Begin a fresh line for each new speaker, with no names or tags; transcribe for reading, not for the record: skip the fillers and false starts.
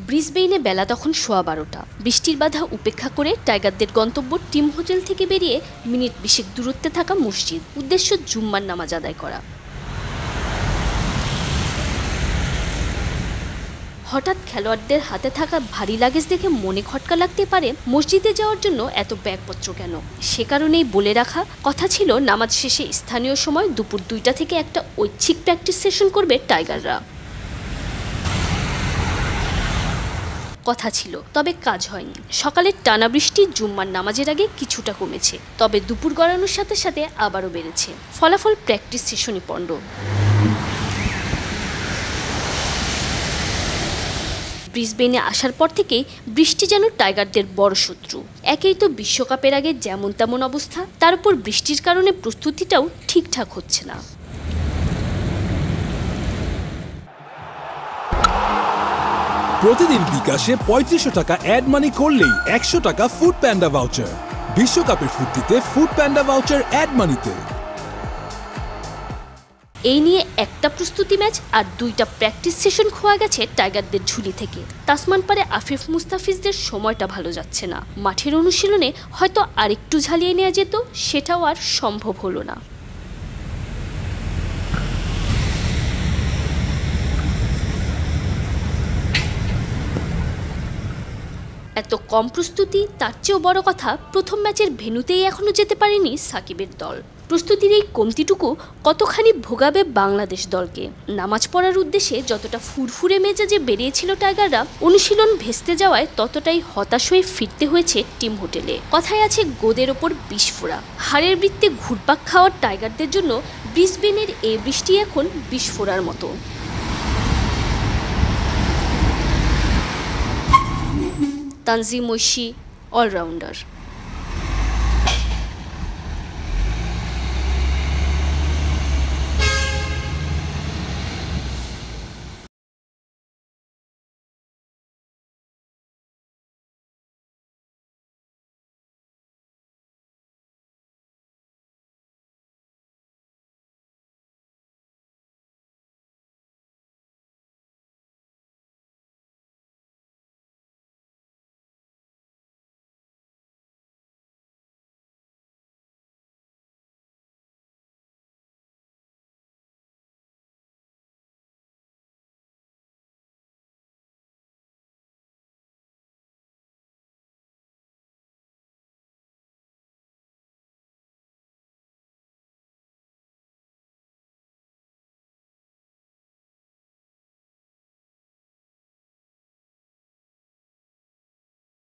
ব্রিসবেইনে বেলা তখন 12:15। বৃষ্টির বাধা উপেক্ষা করে টাইগারদের গন্তব্য টিম হোটেল থেকে বেরিয়ে মিনিট 20 দূরত্বে থাকা মসজিদ, উদ্দেশ্য জুম্মার নামাজ আদায় করা। হঠাৎ খেলোয়াড়দের হাতে থাকা ভারী লাগেজ দেখে মনে খটকা লাগতে পারে মসজিদে যাওয়ার জন্য এত ব্যাগপত্র কেন। সে কারণেই বলে রাখা কথা ছিল নামাজ শেষে স্থানীয় সময় দুপুর 2টা থেকে একটা ঐচ্ছিক প্র্যাকটিস সেশন করবে টাইগাররা। কথা ছিল, তবে কাজ হয়নি। সকালের টানা বৃষ্টি জুম্মার নামাজের আগে কিছুটা কমেছে, তবে দুপুর গড়ানোর সাথে সাথে আবারও বেড়েছে। ফলাফল প্র্যাকটিস সেশনই পণ্ড। ব্রিসবেনে আসার পর থেকেই বৃষ্টি যেন টাইগারদের বড় শত্রু। একেই তো বিশ্বকাপের আগে যেমন তেমন অবস্থা, তার উপর বৃষ্টির কারণে প্রস্তুতিটাও ঠিকঠাক হচ্ছে না।
প্রতিদিন বিকাশে 3500 টাকা অ্যাড মানি করলেই 100 টাকা ফুড প্যান্ডা ভাউচার। বিশ্বকাপের ফুর্তিতে ফুড প্যান্ডা ভাউচার অ্যাড মানিতে।
এই নিয়ে একটা প্রস্তুতি ম্যাচ আর 2টা প্র্যাকটিস সেশন খোয়া গেছে টাইগারদের ঝুলি থেকে। তাসমান পারে আফিফ মুস্তাফিজদের সময়টা ভালো যাচ্ছে না। মাঠের অনুশীলনে হয়তো আরেকটু ঝালিয়ে নেওয়া যেত, সেটাও আর সম্ভব হলো না। এত কম প্রস্তুতি, তার চেয়েও বড় কথা প্রথম ম্যাচের ভেন্যুতেই এখনো যেতে পারেনি সাকিবের দল। প্রস্তুতির এই কমতিটুকু কতখানি ভোগাবে বাংলাদেশ দলকে। নামাজ পড়ার উদ্দেশ্যে যতটা ফুরফুরে মেজাজে বেরিয়েছিল টাইগাররা, অনুশীলন ভেস্তে যাওয়ায় ততটাই হতাশ হয়ে ফিরতে হয়েছে টিম হোটেলে। কথায় আছে গোদের ওপর বিষ ফোড়া। হারের বৃত্তে ঘুরপাক খাওয়ার টাইগারদের জন্য ব্রিসবেনের এই বৃষ্টি এখন বিষ ফোড়ার মতো। তানজিম ঐশী, অলরাউন্ডার।